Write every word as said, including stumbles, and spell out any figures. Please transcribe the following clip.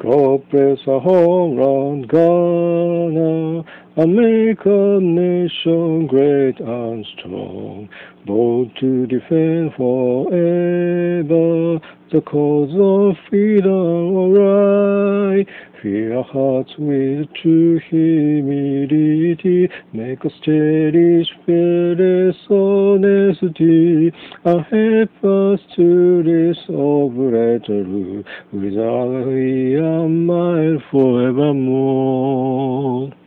God bless our home run Ghana, and make our nation great and strong, bold to defend forever the cause of freedom alright. Fill our hearts with true humility, make us cherish fearless honesty, and help us to this obsolete rule, with our we are mild forevermore.